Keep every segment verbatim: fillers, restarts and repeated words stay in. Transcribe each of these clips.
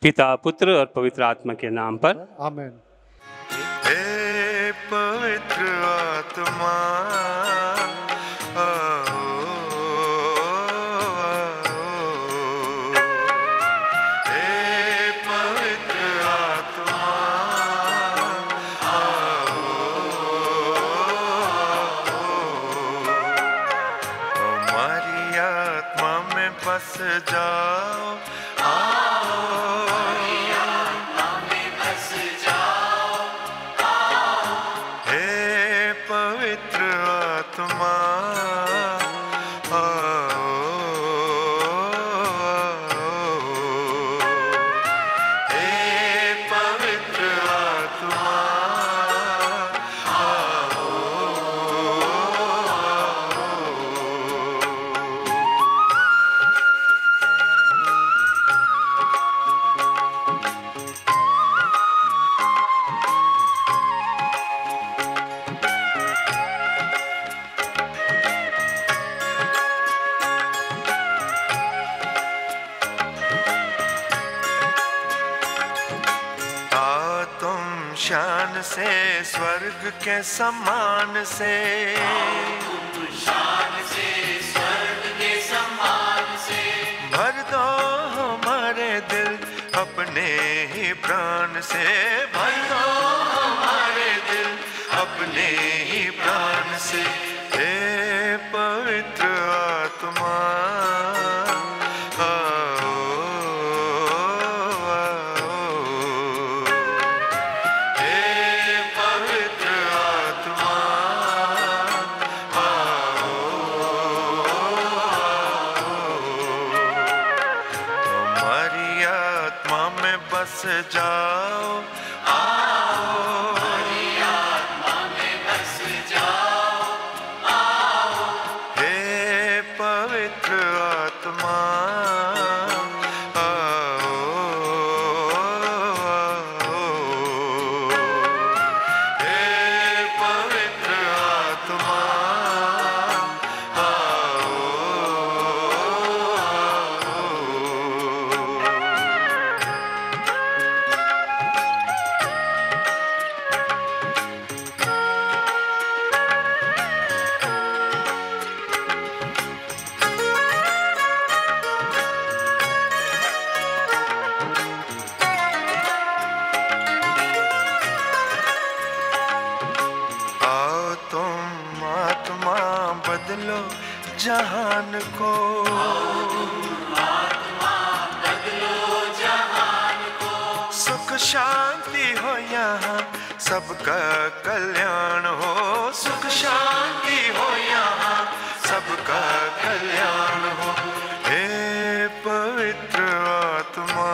पिता, पुत्र और पवित्र आत्मा के नाम पर आमीन। हे पवित्र आत्मा आओ, हे पवित्र आत्मा आओ, हमारी आत्मा में बस जाओ, शान से स्वर्ग के समान से, शान से स्वर्ग के समान से भर दो हमारे दिल अपने ही प्राण से, भर दो हमारे दिल अपने ही प्राण से। हे पवित्र आत्मा बस जाओ, आओ हमारी आत्मा में बस जाओ, आओ हे पवित्र आत्मा आओ, हे पवित्र आत्मा बदलो जहान को, आत्मा बदलो जहान को, सुख शांति हो यहाँ सबका कल्याण हो, सुख शांति हो यहाँ सबका कल्याण हो। हे पवित्र आत्मा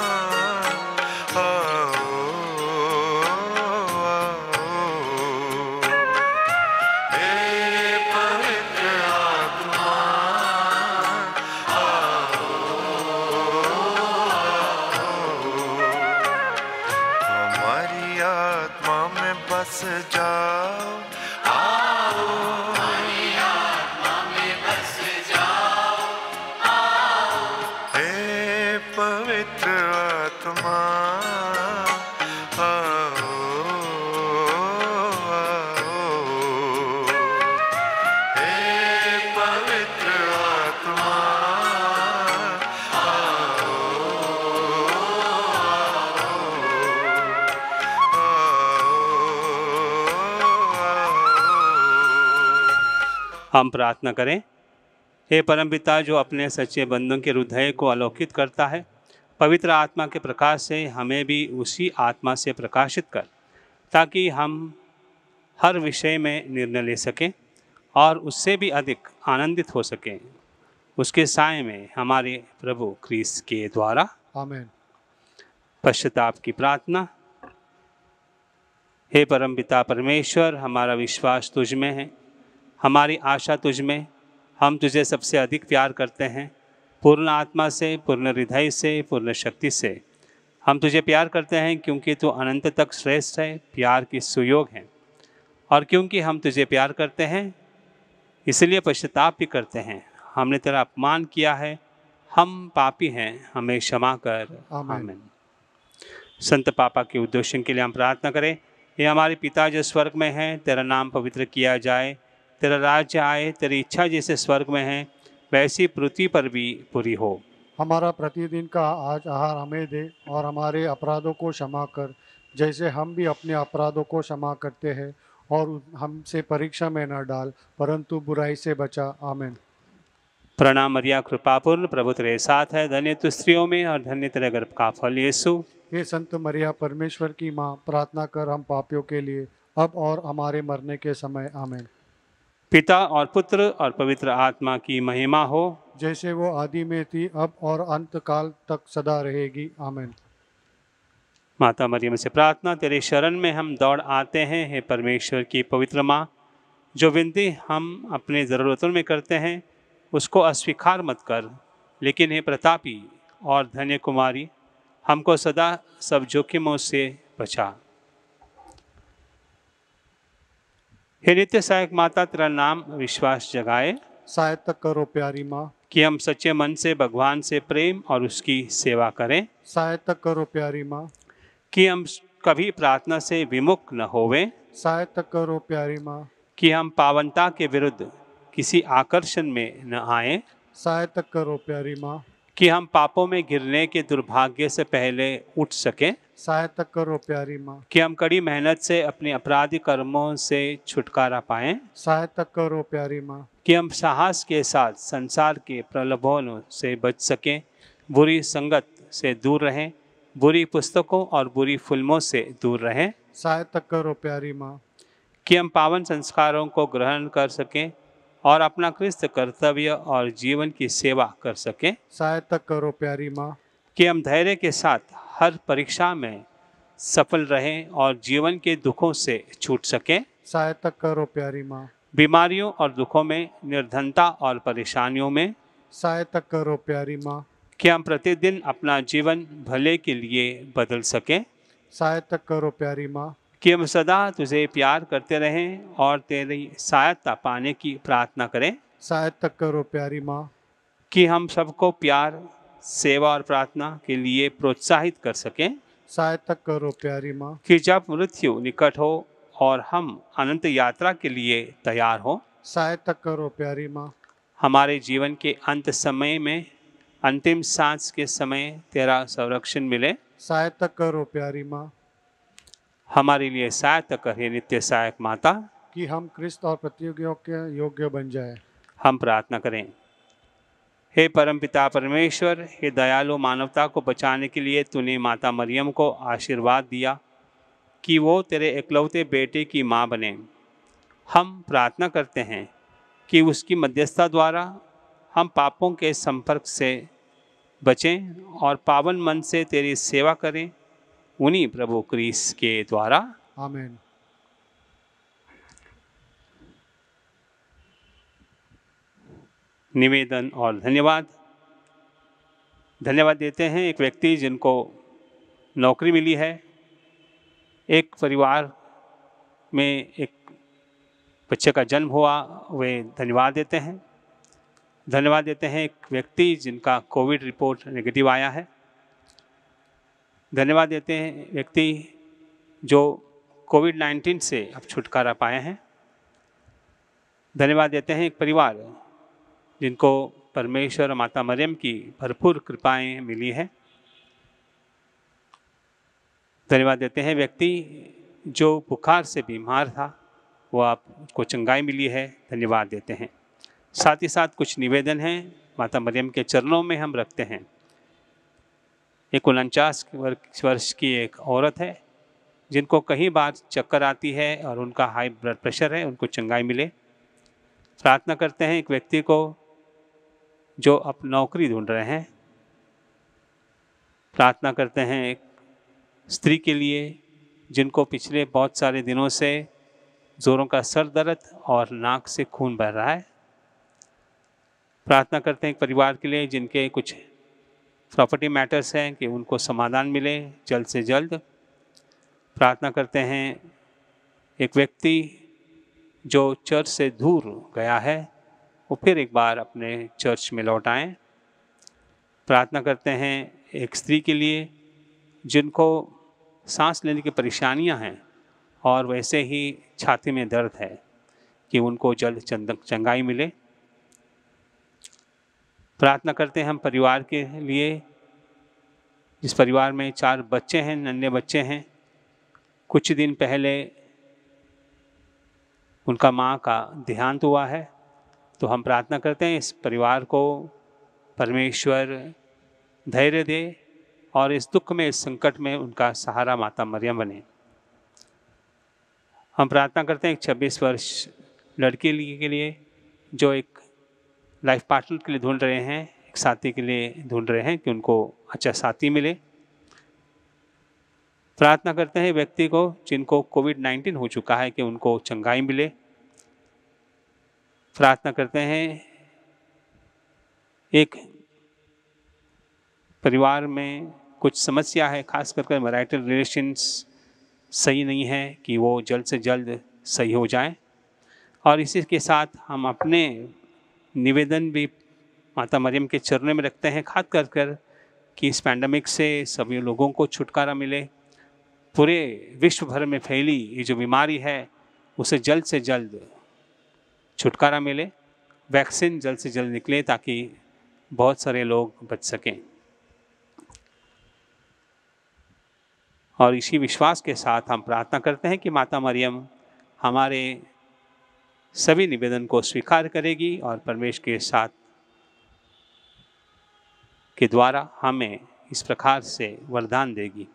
बस जाओ, आओ हमारी आत्मा में बस जाओ, आओ हे पवित्र आत्मा आओ, हे पवित्र आत्मा हम प्रार्थना करें। हे परमपिता, जो अपने सच्चे बंदों के हृदय को आलोकित करता है, पवित्र आत्मा के प्रकाश से हमें भी उसी आत्मा से प्रकाशित कर, ताकि हम हर विषय में निर्णय ले सकें और उससे भी अधिक आनंदित हो सकें, उसके साय में हमारे प्रभु क्रिस्त के द्वारा। आमीन। पश्चाताप की प्रार्थना। हे परमपिता परमेश्वर, हमारा विश्वास तुझ में है, हमारी आशा तुझ में, हम तुझे सबसे अधिक प्यार करते हैं। पूर्ण आत्मा से, पूर्ण हृदय से, पूर्ण शक्ति से हम तुझे प्यार करते हैं, क्योंकि तू अनंत तक श्रेष्ठ है, प्यार की सुयोग है। और क्योंकि हम तुझे प्यार करते हैं, इसलिए पश्चाताप भी करते हैं। हमने तेरा अपमान किया है, हम पापी हैं, हमें क्षमा कर। आमीन। आमीन। संत पापा के उद्देश्य के लिए हम प्रार्थना करें। ये हमारे पिता जो स्वर्ग में हैं, तेरा नाम पवित्र किया जाए, तेरा राज्य आए, तेरी इच्छा जैसे स्वर्ग में है वैसी पृथ्वी पर भी पूरी हो। हमारा प्रतिदिन का आज आहार हमें दे और हमारे अपराधों को क्षमा कर, जैसे हम भी अपने अपराधों को क्षमा करते हैं, और हमसे परीक्षा में न डाल, परंतु बुराई से बचा। आमीन। प्रणाम मरिया, कृपापूर्ण, प्रभु तेरे साथ है, धन्य तू स्त्रियों में और धन्य तेरे गर्भ का फल यीशु। हे संत मरिया, परमेश्वर की माँ, प्रार्थना कर हम पापियों के लिए, अब और हमारे मरने के समय। आमीन। पिता और पुत्र और पवित्र आत्मा की महिमा हो, जैसे वो आदि में थी, अब और अंत काल तक सदा रहेगी। आमीन। माता मरियम से प्रार्थना, तेरे शरण में हम दौड़ आते हैं। हे परमेश्वर की पवित्र माँ, जो विनती हम अपने ज़रूरतों में करते हैं उसको अस्वीकार मत कर, लेकिन हे प्रतापी और धन्य कुमारी, हमको सदा सब जोखिमों से बचा। हे नित्य सहायक माता, तेरा नाम विश्वास जगाए सहायता करो प्यारी माँ, कि हम सच्चे मन से भगवान से प्रेम और उसकी सेवा करें। सहायता करो प्यारी माँ, कि हम कभी प्रार्थना से विमुख न होवें। सहायता करो प्यारी माँ, कि हम पावनता के विरुद्ध किसी आकर्षण में न आएं। सहायता करो प्यारी माँ, कि हम पापों में गिरने के दुर्भाग्य से पहले उठ सकें। सहायता करो प्यारी माँ, कि हम कड़ी मेहनत से अपने अपराधी कर्मों से छुटकारा पाएं। सहायता करो प्यारी माँ, कि हम साहस के साथ संसार के प्रलोभनों से बच सकें, बुरी संगत से दूर रहें, बुरी पुस्तकों और बुरी फिल्मों से दूर रहें। सहायता करो प्यारी माँ, कि हम पावन संस्कारों को ग्रहण कर सकें और अपना क्रिस्त कर्तव्य और जीवन की सेवा कर सकें। सहायता करो प्यारी माँ, कि हम धैर्य के साथ हर परीक्षा में सफल रहें और जीवन के दुखों से छूट सकें। सहायता करो प्यारी माँ, बीमारियों और दुखों में, निर्धनता और परेशानियों में। सहायता करो प्यारी माँ, कि हम प्रतिदिन अपना जीवन भले के लिए बदल सकें। सहायता करो प्यारी माँ, कि हम सदा तुझे प्यार करते रहें और तेरी सहायता पाने की प्रार्थना करें। सहायता करो प्यारी माँ, कि हम सबको प्यार, सेवा और प्रार्थना के लिए प्रोत्साहित कर सकें। सहायता करो प्यारी माँ, कि जब मृत्यु निकट हो और हम अनंत यात्रा के लिए तैयार हो, सहायता करो प्यारी माँ, हमारे जीवन के अंत समय में, अंतिम सांस के समय तेरा संरक्षण मिले। सहायता करो प्यारी माँ, हमारे लिए सहायता कर हे नित्य सहायक माता, कि हम क्रिस्त और प्रतियोगियों के योग्य बन जाए। हम प्रार्थना करें। हे परमपिता परमेश्वर, हे दयालु, मानवता को बचाने के लिए तूने माता मरियम को आशीर्वाद दिया कि वो तेरे एकलौते बेटे की माँ बने। हम प्रार्थना करते हैं कि उसकी मध्यस्थता द्वारा हम पापों के संपर्क से बचें और पावन मन से तेरी सेवा करें, उन्हीं प्रभु क्रीस के द्वारा। आमीन। निवेदन और धन्यवाद। धन्यवाद देते हैं एक व्यक्ति जिनको नौकरी मिली है, एक परिवार में एक बच्चे का जन्म हुआ, वे धन्यवाद देते हैं। धन्यवाद देते हैं एक व्यक्ति जिनका कोविड रिपोर्ट नेगेटिव आया है। धन्यवाद देते हैं व्यक्ति जो कोविड नाइन्टीन से अब छुटकारा पाए हैं। धन्यवाद देते हैं एक परिवार जिनको परमेश्वर माता मरियम की भरपूर कृपाएं मिली है। धन्यवाद देते हैं व्यक्ति जो बुखार से बीमार था, वो आपको चंगाई मिली है, धन्यवाद देते हैं। साथ ही साथ कुछ निवेदन हैं माता मरियम के चरणों में हम रखते हैं। एक उनचास वर्ष की एक औरत है जिनको कई बार चक्कर आती है और उनका हाई ब्लड प्रेशर है, उनको चंगाई मिले। प्रार्थना करते हैं एक व्यक्ति को जो अब नौकरी ढूंढ रहे हैं। प्रार्थना करते हैं एक स्त्री के लिए जिनको पिछले बहुत सारे दिनों से जोरों का सर दर्द और नाक से खून बह रहा है। प्रार्थना करते हैं एक परिवार के लिए जिनके कुछ प्रॉपर्टी मैटर्स हैं कि उनको समाधान मिले जल्द से जल्द। प्रार्थना करते हैं एक व्यक्ति जो चर्च से दूर गया है वो फिर एक बार अपने चर्च में लौट आएं। प्रार्थना करते हैं एक स्त्री के लिए जिनको सांस लेने की परेशानियां हैं और वैसे ही छाती में दर्द है कि उनको जल्द चंद- चंगाई मिले। प्रार्थना करते हैं हम परिवार के लिए, जिस परिवार में चार बच्चे हैं, नन्हे बच्चे हैं। कुछ दिन पहले उनका माँ का देहांत हुआ है, तो हम प्रार्थना करते हैं इस परिवार को परमेश्वर धैर्य दे और इस दुख में, इस संकट में उनका सहारा माता मरियम बने। हम प्रार्थना करते हैं एक छब्बीस वर्ष लड़की के लिए जो एक लाइफ पार्टनर के लिए ढूंढ रहे हैं, एक साथी के लिए ढूंढ रहे हैं कि उनको अच्छा साथी मिले। प्रार्थना करते हैं व्यक्ति को जिनको कोविड नाइन्टीन हो चुका है कि उनको चंगाई मिले। प्रार्थना करते हैं एक परिवार में कुछ समस्या है, खास करके मैरिटल रिलेशंस सही नहीं है, कि वो जल्द से जल्द सही हो जाएं। और इसी के साथ हम अपने निवेदन भी माता मरियम के चरणों में रखते हैं, खास कर कर कि इस पैंडमिक से सभी लोगों को छुटकारा मिले। पूरे विश्व भर में फैली ये जो बीमारी है उसे जल्द से जल्द छुटकारा मिले, वैक्सीन जल्द से जल्द निकले ताकि बहुत सारे लोग बच सकें। और इसी विश्वास के साथ हम प्रार्थना करते हैं कि माता मरियम हमारे सभी निवेदन को स्वीकार करेगी और परमेश्वर के साथ के द्वारा हमें इस प्रकार से वरदान देगी।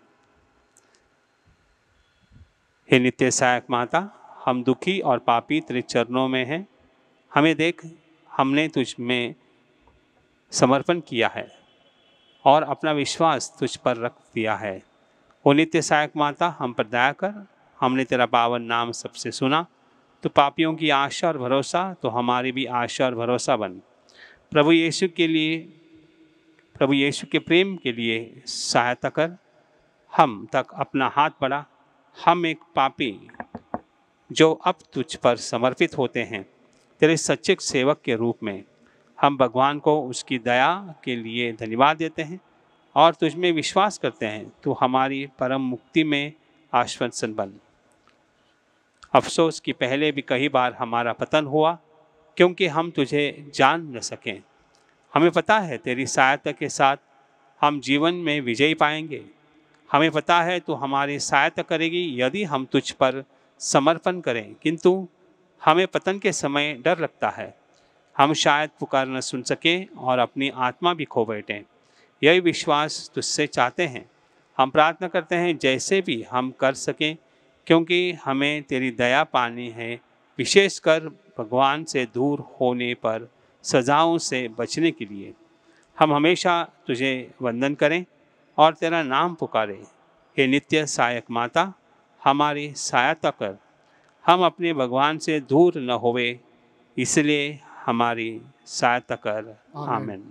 हे नित्य सहायक माता, हम दुखी और पापी तेरे चरणों में हैं। हमें देख, हमने तुझ में समर्पण किया है और अपना विश्वास तुझ पर रख दिया है। ओ नित्य सहायक माता, हम पर दया कर। हमने तेरा पावन नाम सबसे सुना, तो पापियों की आशा और भरोसा, तो हमारी भी आशा और भरोसा बन। प्रभु यीशु के लिए, प्रभु यीशु के प्रेम के लिए सहायता कर। हम तक अपना हाथ बढ़ा। हम एक पापी जो अब तुझ पर समर्पित होते हैं, तेरे सच्चे सेवक के रूप में हम भगवान को उसकी दया के लिए धन्यवाद देते हैं और तुझ में विश्वास करते हैं। तू हमारी परम मुक्ति में आश्वासन बन। अफसोस कि पहले भी कई बार हमारा पतन हुआ क्योंकि हम तुझे जान न सकें। हमें पता है तेरी सहायता के साथ हम जीवन में विजय पाएंगे। हमें पता है तू हमारी सहायता करेगी यदि हम तुझ पर समर्पण करें, किंतु हमें पतन के समय डर लगता है। हम शायद पुकार न सुन सकें और अपनी आत्मा भी खो बैठें। यही विश्वास तुझसे चाहते हैं। हम प्रार्थना करते हैं जैसे भी हम कर सकें, क्योंकि हमें तेरी दया पानी है, विशेषकर भगवान से दूर होने पर सजाओं से बचने के लिए। हम हमेशा तुझे वंदन करें और तेरा नाम पुकारें। हे नित्य सहायक माता, हमारी सहायता कर। हम अपने भगवान से दूर न होवे, इसलिए हमारी सहायता कर। आमीन।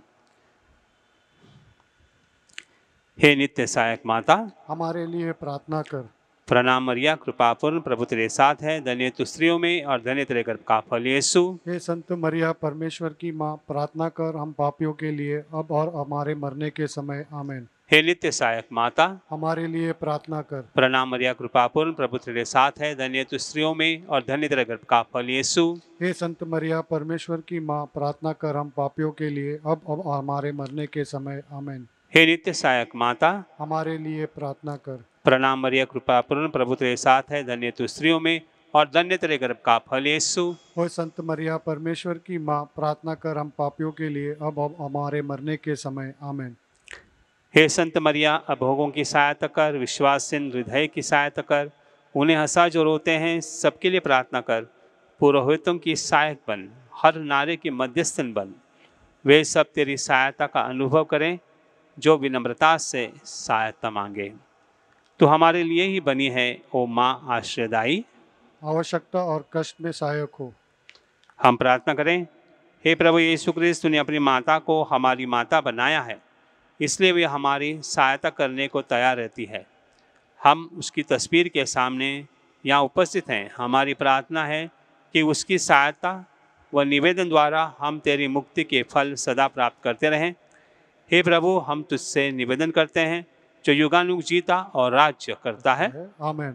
हे नित्य सहायक माता, हमारे लिए प्रार्थना कर। प्रणाम मरिया, कृपापूर्ण, प्रभु तेरे साथ है। धन्य तू स्त्रियों में और धन्य तेरे गर्भ का फल यीशु। हे संत मरिया, परमेश्वर की माँ, प्रार्थना कर हम पापियों के लिए अब और हमारे मरने के समय। आमीन। हे नित्य सहायक माता, हमारे लिए प्रार्थना कर। प्रणाम मरिया, कृपापूर्ण, प्रभु तेरे साथ है। धन्य तू स्त्रियों में और धन्य तेरे गर्भ का फल यीशु। हे संत मरिया, परमेश्वर की माँ, प्रार्थना कर हम पापियों के लिए अब और हमारे मरने के समय। आमीन। हे नित्य सहायक माता, हमारे लिए प्रार्थना कर। प्रणाम मरिया, कृपापूर्ण, प्रभु तेरे साथ है। धन्य तू स्त्रियों में और धन्य तेरे गर्भ का फल यीशु। हे संत मरिया, परमेश्वर की माँ, प्रार्थना कर हम पापियों के लिए अब और हमारे मरने के समय। आमीन। हे संत मरिया, अभोगों की सहायता कर, विश्वासीन हृदय की सहायता कर, उन्हें हंसा जो रोते हैं सबके लिए प्रार्थना कर। पुरोहितों की सहायक बन, हर नारे की मध्यस्थन बन। वे सब तेरी सहायता का अनुभव करें जो विनम्रता से सहायता मांगे। तो हमारे लिए ही बनी है ओ माँ आश्रयदायी, आवश्यकता और कष्ट में सहायक हो। हम प्रार्थना करें। हे प्रभु यीशु क्रिस्त, तूने अपनी माता को हमारी माता बनाया है, इसलिए वे हमारी सहायता करने को तैयार रहती है। हम उसकी तस्वीर के सामने यहाँ उपस्थित हैं। हमारी प्रार्थना है कि उसकी सहायता व निवेदन द्वारा हम तेरी मुक्ति के फल सदा प्राप्त करते रहें। हे प्रभु, हम तुझसे निवेदन करते हैं, जो युगानुग जीता और राज्य करता है। आमीन।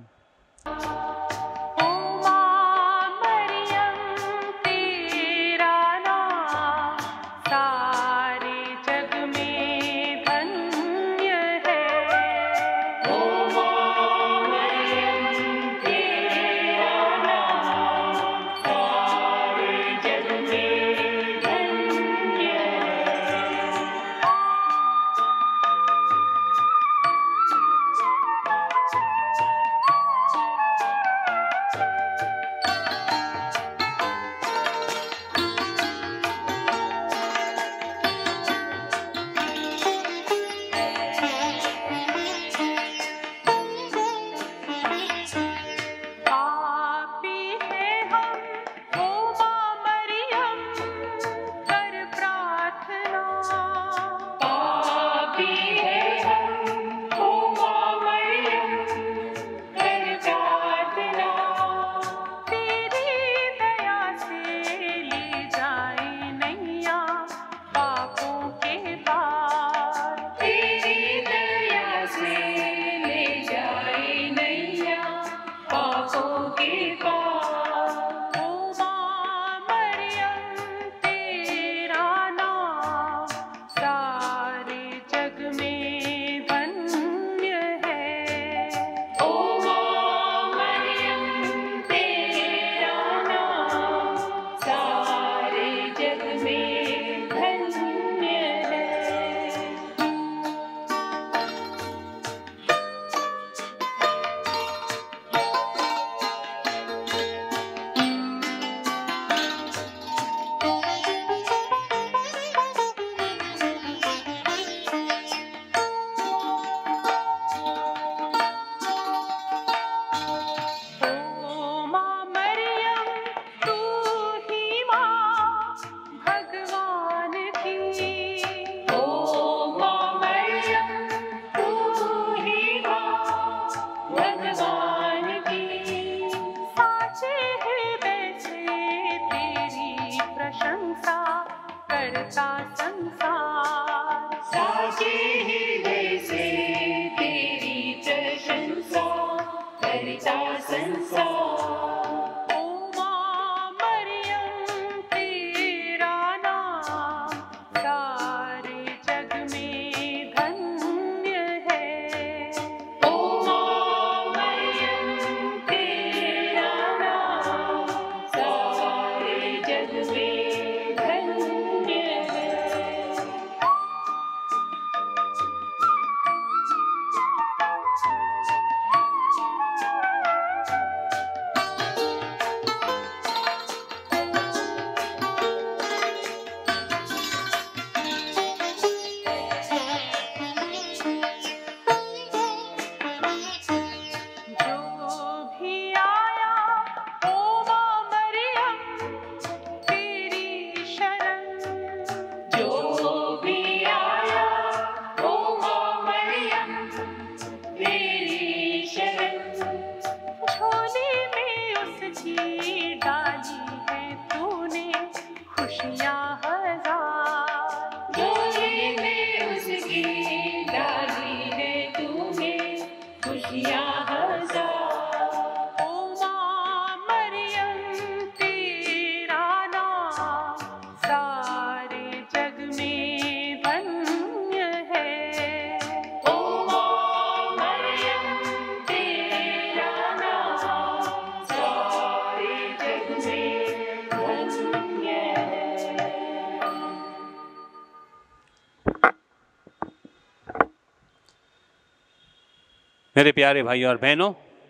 मेरे प्यारे भाई और बहनों,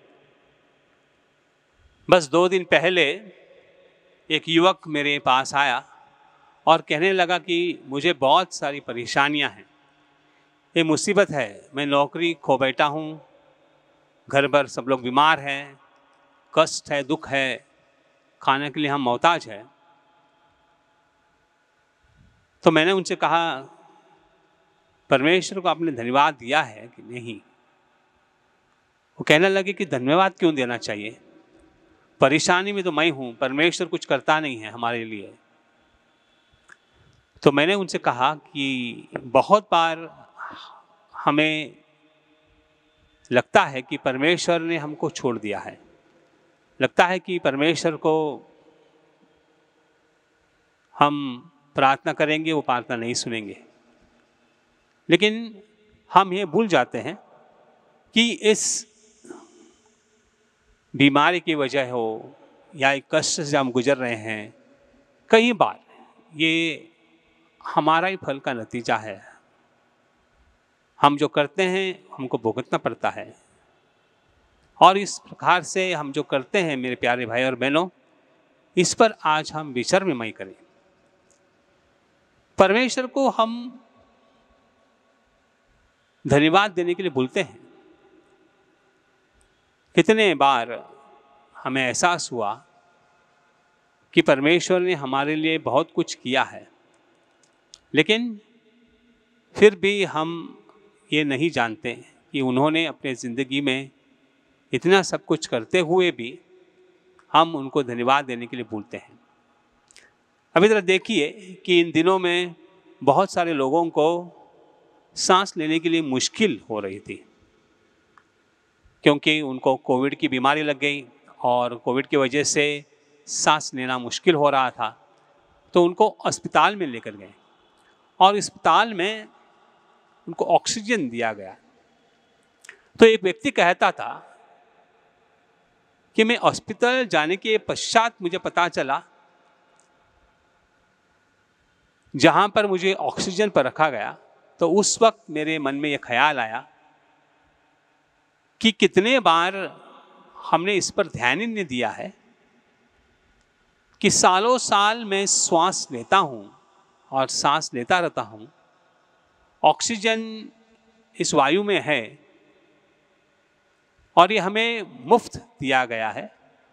बस दो दिन पहले एक युवक मेरे पास आया और कहने लगा कि मुझे बहुत सारी परेशानियां हैं, ये मुसीबत है, मैं नौकरी खो बैठा हूँ, घर पर सब लोग बीमार हैं, कष्ट है, दुख है, खाने के लिए हम मोहताज हैं। तो मैंने उनसे कहा, परमेश्वर को आपने धन्यवाद दिया है कि नहीं? वो कहने लगे कि धन्यवाद क्यों देना चाहिए, परेशानी में तो मैं हूँ, परमेश्वर कुछ करता नहीं है हमारे लिए। तो मैंने उनसे कहा कि बहुत बार हमें लगता है कि परमेश्वर ने हमको छोड़ दिया है, लगता है कि परमेश्वर को हम प्रार्थना करेंगे वो प्रार्थना नहीं सुनेंगे। लेकिन हम ये भूल जाते हैं कि इस बीमारी की वजह हो या एक कष्ट से हम गुजर रहे हैं, कई बार ये हमारा ही फल का नतीजा है। हम जो करते हैं हमको भुगतना पड़ता है, और इस प्रकार से हम जो करते हैं मेरे प्यारे भाई और बहनों, इस पर आज हम विचार विमय करें। परमेश्वर को हम धन्यवाद देने के लिए भूलते हैं। कितने बार हमें एहसास हुआ कि परमेश्वर ने हमारे लिए बहुत कुछ किया है, लेकिन फिर भी हम ये नहीं जानते कि उन्होंने अपने ज़िंदगी में इतना सब कुछ करते हुए भी हम उनको धन्यवाद देने के लिए भूलते हैं। अभी तरह देखिए कि इन दिनों में बहुत सारे लोगों को सांस लेने के लिए मुश्किल हो रही थी, क्योंकि उनको कोविड की बीमारी लग गई और कोविड की वजह से सांस लेना मुश्किल हो रहा था। तो उनको अस्पताल में लेकर गए और अस्पताल में उनको ऑक्सीजन दिया गया। तो एक व्यक्ति कहता था कि मैं अस्पताल जाने के पश्चात मुझे पता चला, जहाँ पर मुझे ऑक्सीजन पर रखा गया, तो उस वक्त मेरे मन में ये ख्याल आया कि कितने बार हमने इस पर ध्यान ही नहीं दिया है कि सालों साल मैं श्वास लेता हूँ और सांस लेता रहता हूँ, ऑक्सीजन इस वायु में है और ये हमें मुफ्त दिया गया है।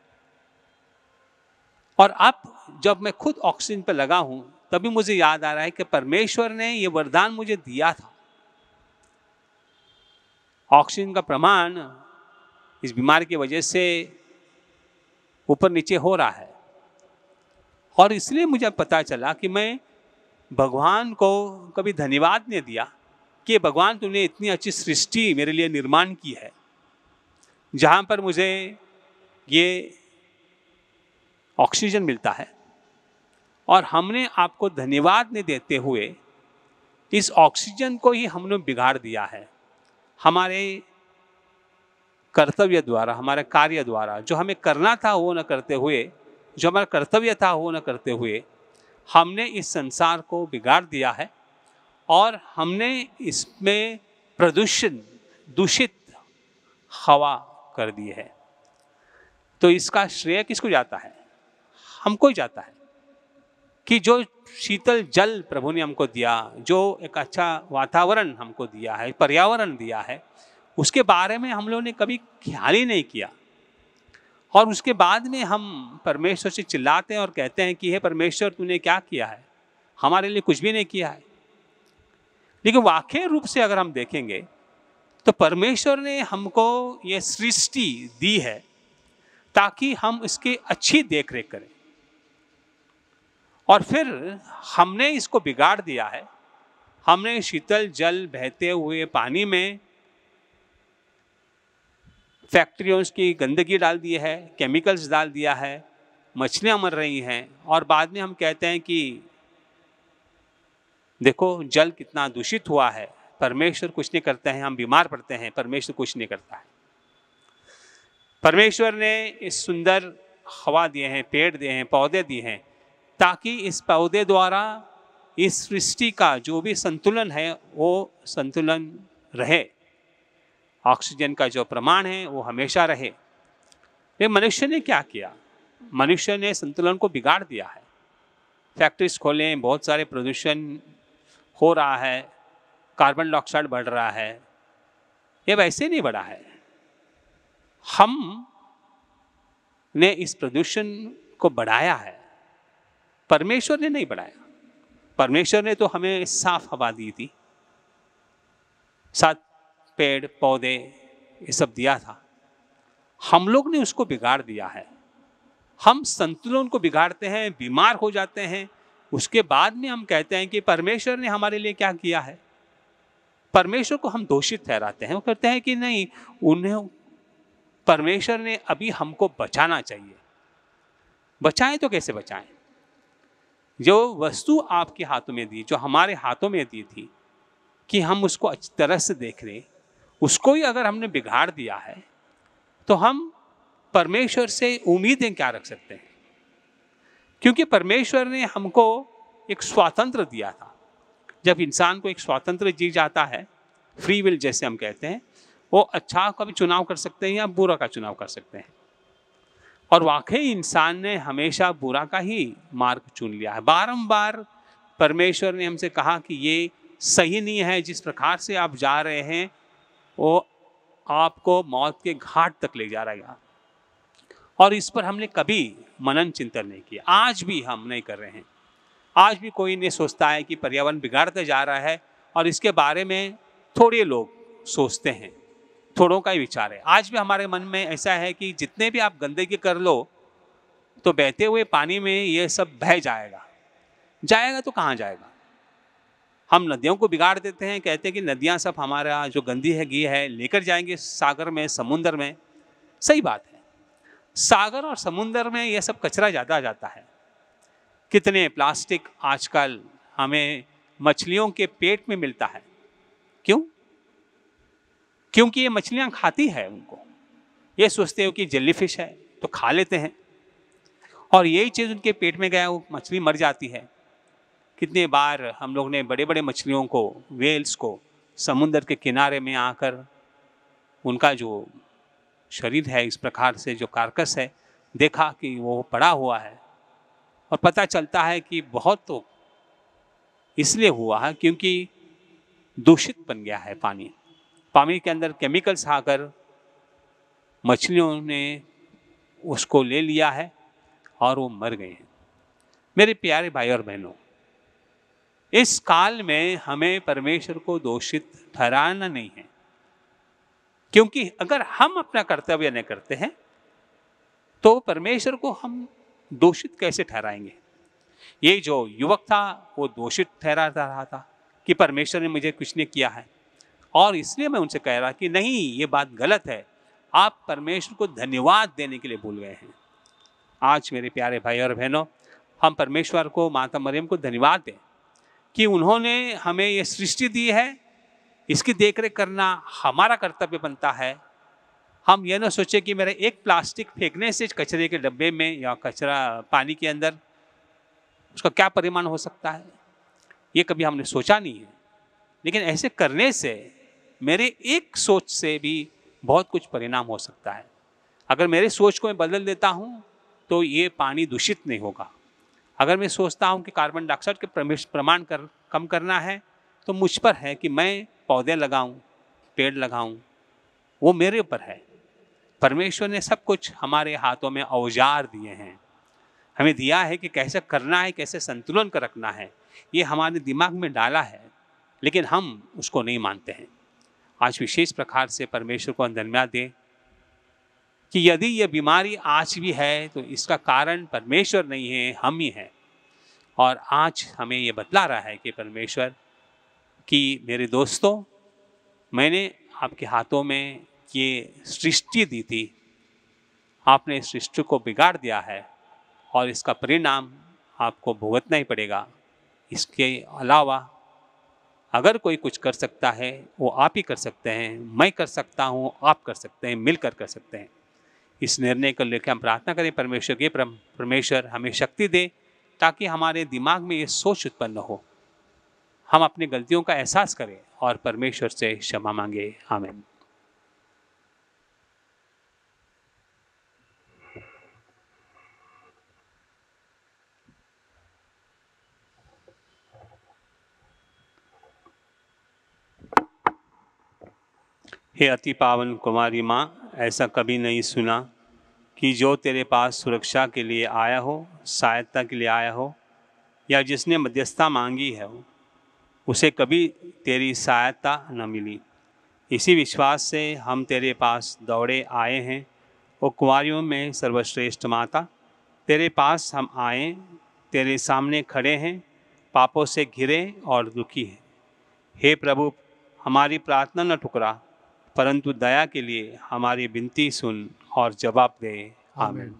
और अब जब मैं खुद ऑक्सीजन पर लगा हूँ तभी मुझे याद आ रहा है कि परमेश्वर ने ये वरदान मुझे दिया था। ऑक्सीजन का प्रमाण इस बीमारी की वजह से ऊपर नीचे हो रहा है, और इसलिए मुझे पता चला कि मैं भगवान को कभी धन्यवाद नहीं दिया कि भगवान तूने इतनी अच्छी सृष्टि मेरे लिए निर्माण की है, जहाँ पर मुझे ये ऑक्सीजन मिलता है, और हमने आपको धन्यवाद नहीं देते हुए इस ऑक्सीजन को ही हमने बिगाड़ दिया है। हमारे कर्तव्य द्वारा, हमारे कार्य द्वारा, जो हमें करना था वो न करते हुए, जो हमारा कर्तव्य था वो न करते हुए, हमने इस संसार को बिगाड़ दिया है और हमने इसमें प्रदूषण, दूषित हवा कर दी है। तो इसका श्रेय किसको जाता है? हमको ही जाता है कि जो शीतल जल प्रभु ने हमको दिया, जो एक अच्छा वातावरण हमको दिया है, पर्यावरण दिया है, उसके बारे में हम लोगों ने कभी ख्याल ही नहीं किया। और उसके बाद में हम परमेश्वर से चिल्लाते हैं और कहते हैं कि हे परमेश्वर तूने क्या किया है, हमारे लिए कुछ भी नहीं किया है। लेकिन वाकई रूप से अगर हम देखेंगे तो परमेश्वर ने हमको ये सृष्टि दी है ताकि हम इसकी अच्छी देखरेख करें, और फिर हमने इसको बिगाड़ दिया है। हमने शीतल जल बहते हुए पानी में फैक्ट्रियों की गंदगी डाल दी है, केमिकल्स डाल दिया है, मछलियां मर रही हैं, और बाद में हम कहते हैं कि देखो जल कितना दूषित हुआ है, परमेश्वर कुछ नहीं करते हैं, हम बीमार पड़ते हैं, परमेश्वर कुछ नहीं करता है। परमेश्वर ने इस सुंदर हवा दिए हैं, पेड़ दिए हैं, पौधे दिए हैं, ताकि इस पौधे द्वारा इस सृष्टि का जो भी संतुलन है वो संतुलन रहे, ऑक्सीजन का जो प्रमाण है वो हमेशा रहे। ये मनुष्य ने क्या किया? मनुष्य ने संतुलन को बिगाड़ दिया है। फैक्ट्रीज खोलें, बहुत सारे प्रदूषण हो रहा है, कार्बन डाइऑक्साइड बढ़ रहा है। ये वैसे नहीं बढ़ा है, हम ने इस प्रदूषण को बढ़ाया है, परमेश्वर ने नहीं बढ़ाया। परमेश्वर ने तो हमें साफ हवा दी थी, साथ पेड़ पौधे ये सब दिया था, हम लोग ने उसको बिगाड़ दिया है। हम संतुलन को बिगाड़ते हैं, बीमार हो जाते हैं, उसके बाद में हम कहते हैं कि परमेश्वर ने हमारे लिए क्या किया है। परमेश्वर को हम दोषित ठहराते हैं। वो कहते हैं कि नहीं, उन्हें परमेश्वर ने अभी हमको बचाना चाहिए। बचाएं तो कैसे बचाएं? जो वस्तु आपके हाथों में दी, जो हमारे हाथों में दी थी कि हम उसको अच्छी तरह से देख लें, उसको ही अगर हमने बिगाड़ दिया है तो हम परमेश्वर से उम्मीदें क्या रख सकते हैं? क्योंकि परमेश्वर ने हमको एक स्वातंत्र दिया था। जब इंसान को एक स्वातंत्र जी जाता है, फ्री विल जैसे हम कहते हैं, वो अच्छा का भी चुनाव कर सकते हैं या बुरा का चुनाव कर सकते हैं। और वाकई इंसान ने हमेशा बुरा का ही मार्ग चुन लिया है। बारंबार परमेश्वर ने हमसे कहा कि ये सही नहीं है, जिस प्रकार से आप जा रहे हैं वो आपको मौत के घाट तक ले जा रहेगा। और इस पर हमने कभी मनन चिंतन नहीं किया। आज भी हम नहीं कर रहे हैं। आज भी कोई नहीं सोचता है कि पर्यावरण बिगाड़ता जा रहा है और इसके बारे में थोड़े लोग सोचते हैं, थोड़ों का ही विचार है। आज भी हमारे मन में ऐसा है कि जितने भी आप गंदगी कर लो तो बहते हुए पानी में ये सब बह जाएगा। जाएगा तो कहाँ जाएगा? हम नदियों को बिगाड़ देते हैं, कहते हैं कि नदियाँ सब हमारा जो गंदी है घी है लेकर जाएंगे सागर में, समुंदर में। सही बात है, सागर और समुंदर में यह सब कचरा ज़्यादा जाता है। कितने प्लास्टिक आजकल हमें मछलियों के पेट में मिलता है। क्यों? क्योंकि ये मछलियाँ खाती है उनको। ये सोचते हो कि जेलीफिश है तो खा लेते हैं, और यही चीज़ उनके पेट में गया वो मछली मर जाती है। कितने बार हम लोग ने बड़े बड़े मछलियों को, वेल्स को समुंदर के किनारे में आकर उनका जो शरीर है, इस प्रकार से जो कार्कस है, देखा कि वो पड़ा हुआ है। और पता चलता है कि बहुत तो इसलिए हुआ है क्योंकि दूषित बन गया है पानी। पानी के अंदर केमिकल्स आकर मछलियों ने उसको ले लिया है और वो मर गए हैं। मेरे प्यारे भाई और बहनों, इस काल में हमें परमेश्वर को दोषित ठहराना नहीं है, क्योंकि अगर हम अपना कर्तव्य नहीं करते हैं तो परमेश्वर को हम दोषित कैसे ठहराएंगे? ये जो युवक था वो दोषित ठहरा रहा था कि परमेश्वर ने मुझे कुछ नहीं किया है, और इसलिए मैं उनसे कह रहा कि नहीं, ये बात गलत है। आप परमेश्वर को धन्यवाद देने के लिए भूल गए हैं। आज मेरे प्यारे भाई और बहनों, हम परमेश्वर को, माता मरियम को धन्यवाद दें कि उन्होंने हमें ये सृष्टि दी है। इसकी देखरेख करना हमारा कर्तव्य बनता है। हम ये ना सोचे कि मेरे एक प्लास्टिक फेंकने से कचरे के डब्बे में या कचरा पानी के अंदर उसका क्या परिमाण हो सकता है, ये कभी हमने सोचा नहीं है। लेकिन ऐसे करने से मेरे एक सोच से भी बहुत कुछ परिणाम हो सकता है। अगर मेरे सोच को मैं बदल देता हूँ तो ये पानी दूषित नहीं होगा। अगर मैं सोचता हूँ कि कार्बन डाइऑक्साइड के प्रमाण कर कम करना है तो मुझ पर है कि मैं पौधे लगाऊं, पेड़ लगाऊं, वो मेरे ऊपर है। परमेश्वर ने सब कुछ हमारे हाथों में औजार दिए हैं, हमें दिया है कि कैसे करना है, कैसे संतुलन कर रखना है, ये हमारे दिमाग में डाला है, लेकिन हम उसको नहीं मानते हैं। आज विशेष प्रकार से परमेश्वर को धन्यवाद दें कि यदि ये बीमारी आज भी है तो इसका कारण परमेश्वर नहीं है, हम ही हैं। और आज हमें ये बतला रहा है कि परमेश्वर कि मेरे दोस्तों, मैंने आपके हाथों में ये सृष्टि दी थी, आपने इस सृष्टि को बिगाड़ दिया है और इसका परिणाम आपको भुगतना ही पड़ेगा। इसके अलावा अगर कोई कुछ कर सकता है वो आप ही कर सकते हैं, मैं कर सकता हूँ, आप कर सकते हैं, मिलकर कर सकते हैं। इस निर्णय को लेकर हम प्रार्थना करें परमेश्वर के, परमेश्वर हमें शक्ति दे ताकि हमारे दिमाग में ये सोच उत्पन्न हो, हम अपनी गलतियों का एहसास करें और परमेश्वर से क्षमा मांगे। आमीन। हे अति पावन कुमारी माँ, ऐसा कभी नहीं सुना कि जो तेरे पास सुरक्षा के लिए आया हो, सहायता के लिए आया हो, या जिसने मध्यस्थता मांगी है हो, उसे कभी तेरी सहायता न मिली। इसी विश्वास से हम तेरे पास दौड़े आए हैं। ओ कुंवारियों में सर्वश्रेष्ठ माता, तेरे पास हम आए, तेरे सामने खड़े हैं, पापों से घिरे और दुखी हैं। हे प्रभु, हमारी प्रार्थना न ठुकरा, परंतु दया के लिए हमारी विनती सुन और जवाब दे। आमीन।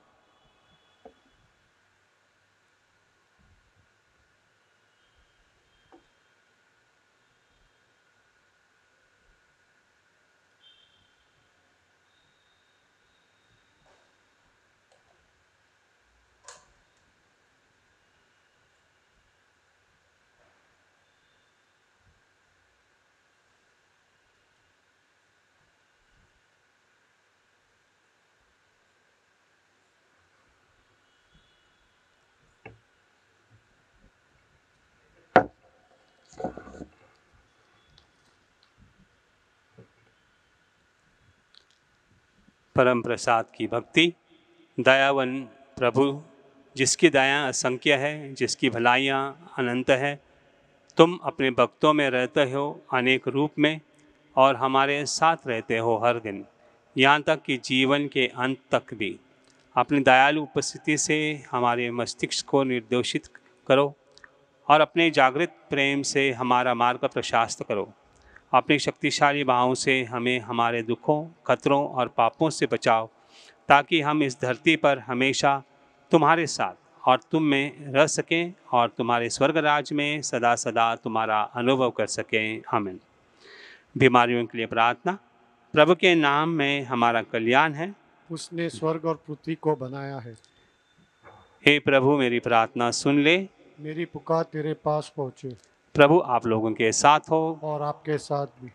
परम प्रसाद की भक्ति। दयावन प्रभु, जिसकी दया असंख्य है, जिसकी भलाइयाँ अनंत है, तुम अपने भक्तों में रहते हो अनेक रूप में और हमारे साथ रहते हो हर दिन, यहाँ तक कि जीवन के अंत तक भी। अपनी दयालु उपस्थिति से हमारे मस्तिष्क को निर्दोषित करो और अपने जागृत प्रेम से हमारा मार्ग प्रशस्त करो। अपने शक्तिशाली बाहों से हमें हमारे दुखों, खतरों और पापों से बचाओ, ताकि हम इस धरती पर हमेशा तुम्हारे साथ और तुम में रह सकें और तुम्हारे स्वर्ग राज में सदा सदा तुम्हारा अनुभव कर सकें। आमीन। बीमारियों के लिए प्रार्थना। प्रभु के नाम में हमारा कल्याण है, उसने स्वर्ग और पृथ्वी को बनाया है। हे प्रभु, मेरी प्रार्थना सुन ले। मेरी पुकार तेरे पास पहुँचे। प्रभु आप लोगों के साथ हो और आपके साथ भी।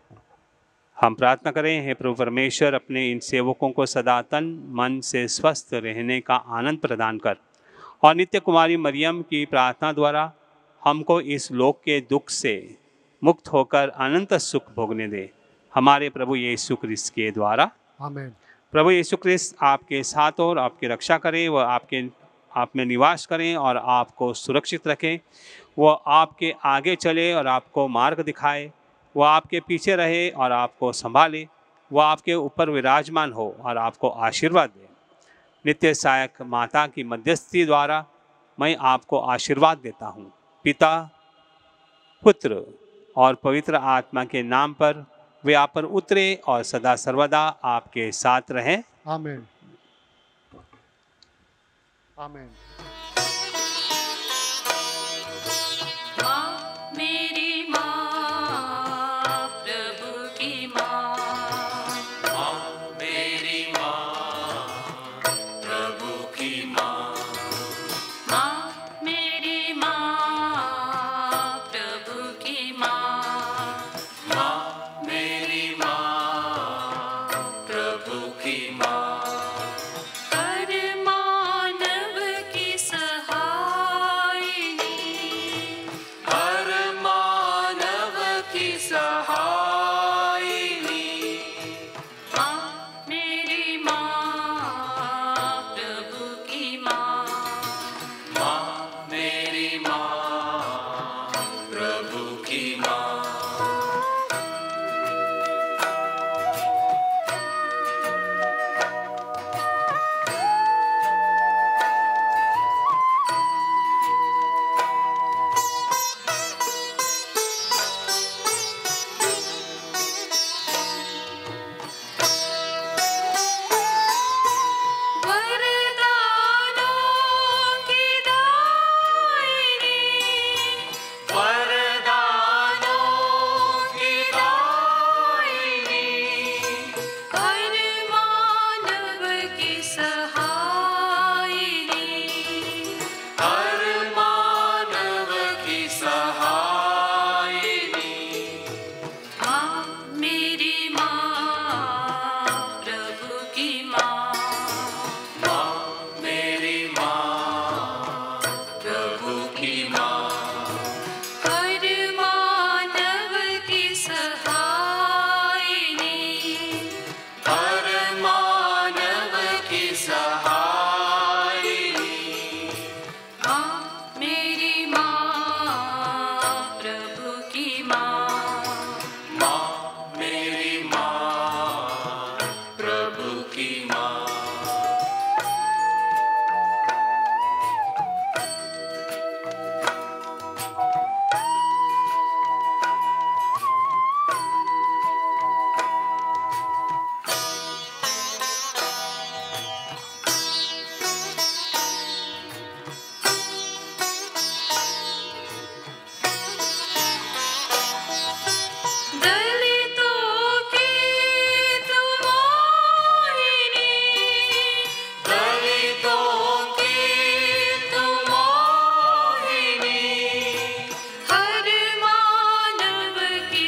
हम प्रार्थना करें। हे प्रभु परमेश्वर, अपने इन सेवकों को सदा तन मन से स्वस्थ रहने का आनंद प्रदान कर और नित्य कुमारी मरियम की प्रार्थना द्वारा हमको इस लोक के दुख से मुक्त होकर अनंत सुख भोगने दे। हमारे प्रभु यीशु क्रिस्त के द्वारा। आमीन। प्रभु यीशु क्रिस्त आपके साथ और आपकी रक्षा करे, वह आपके आप में निवास करें और आपको सुरक्षित रखें। वह आपके आगे चले और आपको मार्ग दिखाए। वह आपके पीछे रहे और आपको संभाले। वह आपके ऊपर विराजमान हो और आपको आशीर्वाद दे। नित्य सहायक माता की मध्यस्थी द्वारा मैं आपको आशीर्वाद देता हूँ। पिता, पुत्र और पवित्र आत्मा के नाम पर वे आप पर उतरे और सदा सर्वदा आपके साथ रहें। आमीन। आमीन। माँ मेरी माँ, प्रभु की माँ। माँ मेरी माँ, प्रभु की माँ। माँ मेरी माँ, प्रभु की माँ। माँ मेरी माँ, प्रभु की माँ। हर मानव की सहायिनी, हर मानव की सहायिनी। माँ मेरी माँ, प्रभु की माँ। माँ मेरी माँ, प्रभु की माँ।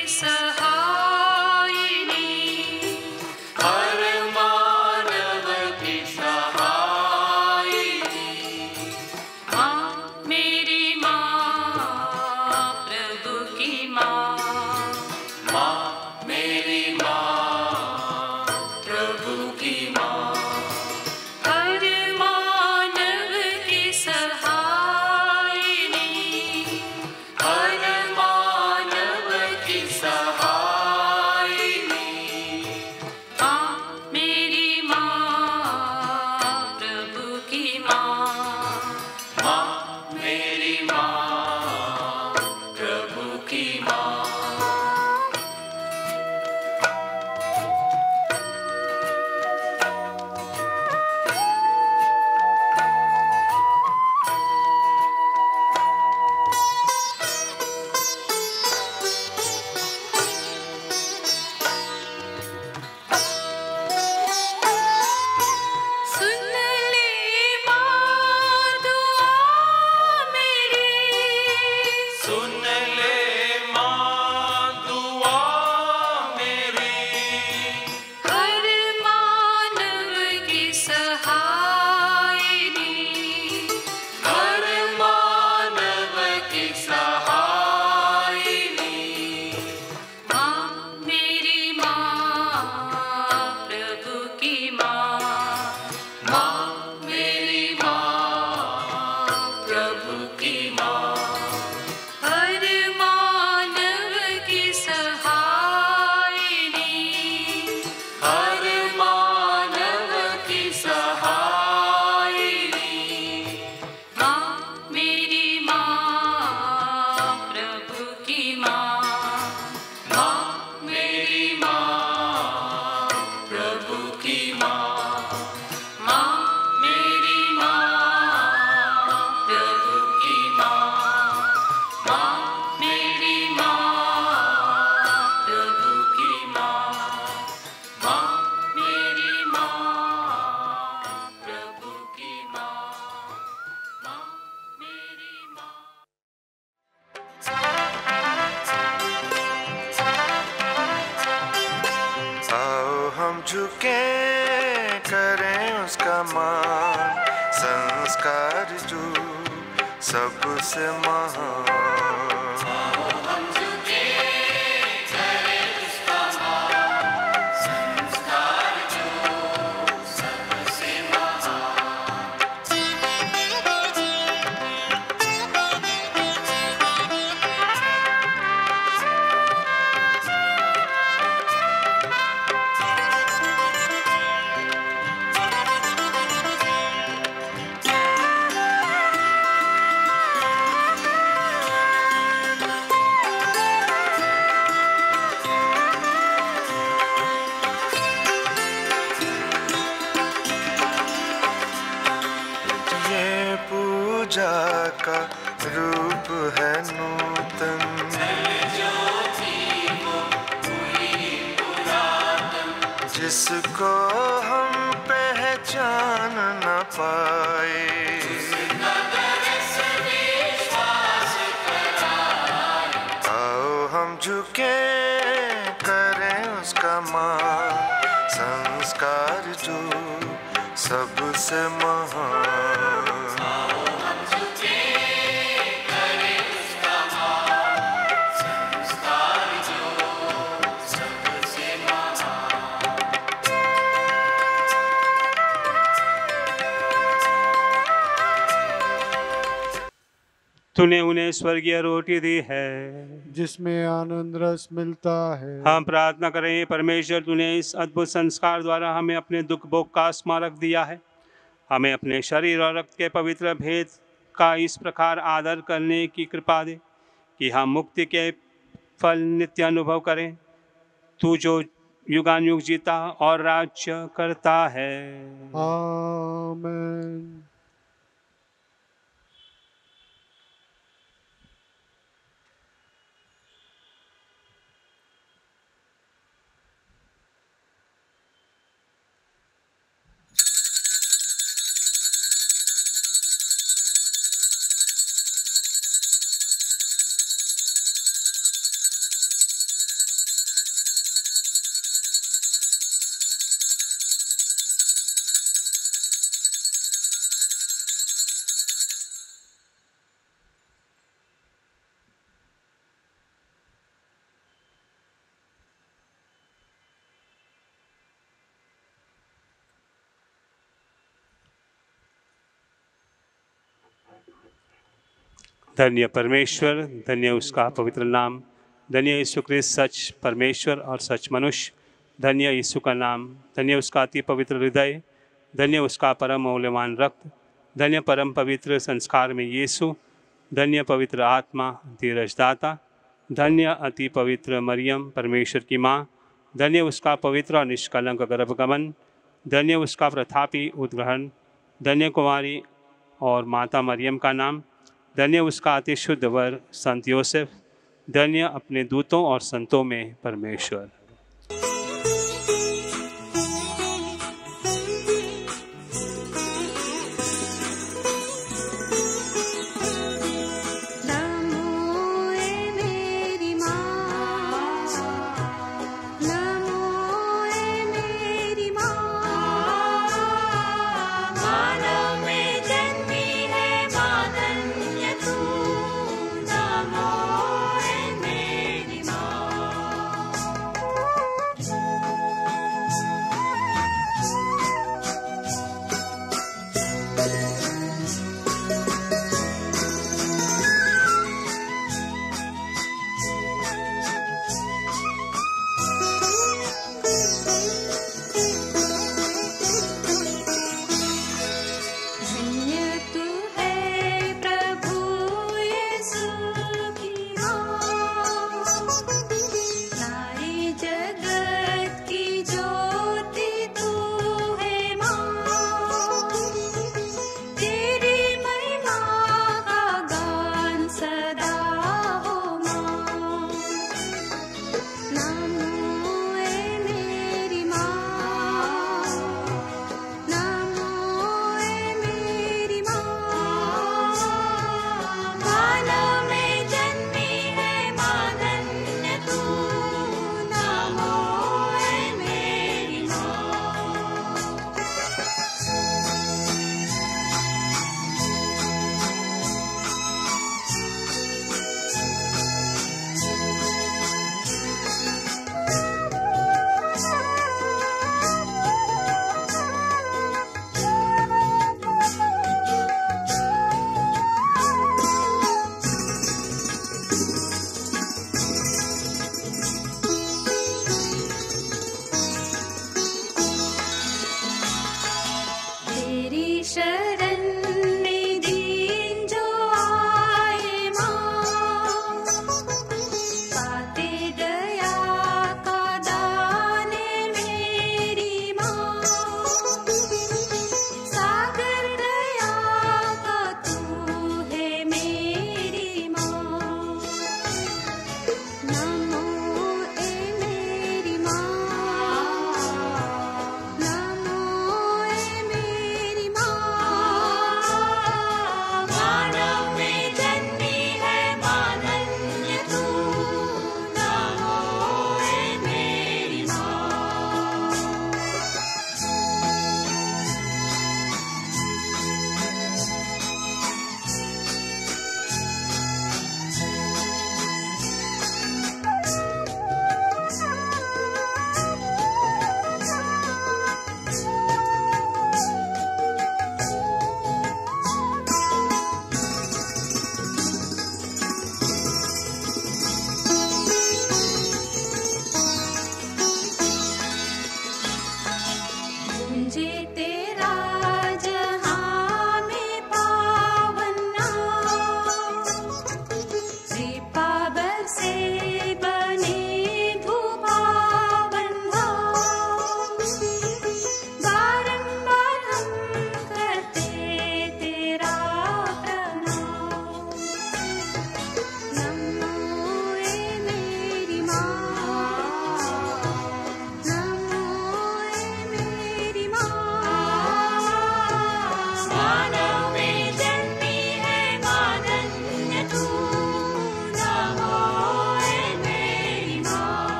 सहायिनी, हर मानव की सहायिनी, माँ मेरी माँ प्रभु की माँ, माँ मेरी माँ प्रभु की माँ, हर मानव की सहायिनी, हर मानव की सहायिनी, माँ मेरी माँ प्रभु की माँ, माँ मेरी माँ प्रभु की माँ। सुन ले माँ दुआ मेरी, सुन ले माँ दुआ मेरी, हर मानव की सहायिनी, हर मानव की सहायिनी, माँ मेरी माँ प्रभु की माँ, माँ मेरी माँ प्रभु की माँ, हर मानव की सहायिनी, हर मानव की सहायिनी, माँ मेरी माँ प्रभु की माँ, माँ मेरी माँ प्रभु की माँ, माँ मेरी माँ प्रभु की माँ, माँ मेरी माँ प्रभु की माँ, माँ मेरी माँ प्रभु की माँ, माँ मेरी माँ। आओ हम झुके करें उसका मान, संस्कार जो सबसे महान। ये पूजा का रूप है नूतन, जिसको हम पहचान न पाए। आओ हम झुके करें उसका मान, संस्कार जो सबसे महान। तूने उन्हें स्वर्गीय रोटी दी है। जिसमें आनंद रस मिलता है। हम प्रार्थना करें, परमेश्वर तूने इस अद्भुत संस्कार द्वारा हमें अपने दुख भोग का स्मारक दिया है। हमें अपने शरीर और रक्त के पवित्र भेद का इस प्रकार आदर करने की कृपा दे कि हम मुक्ति के फल नित्य अनुभव करें। तू जो युगानुयुग जीता और राज्य करता है। आमेन। धन्य परमेश्वर, धन्य उसका पवित्र नाम, धन्य यीशु क्रिस्त सच परमेश्वर और सच मनुष्य, धन्य यीशु का नाम, धन्य उसका अति पवित्र हृदय, धन्य उसका परम मौल्यवान रक्त, धन्य परम पवित्र संस्कार में यीशु, धन्य पवित्र आत्मा धीरजदाता, धन्य अति पवित्र मरियम परमेश्वर की माँ, धन्य उसका पवित्र और निष्कलंक गर्भगमन, धन्य उसका प्रतापी उद्ग्रहण, धन्य कुमारी और माता मरियम का नाम, धन्य उसका अति शुद्ध वर संत योसेफ, धन्य अपने दूतों और संतों में परमेश्वर।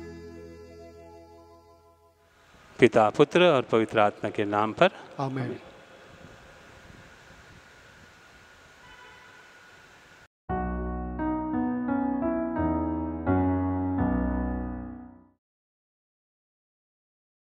पिता पुत्र और पवित्र आत्मा के नाम पर आमीन।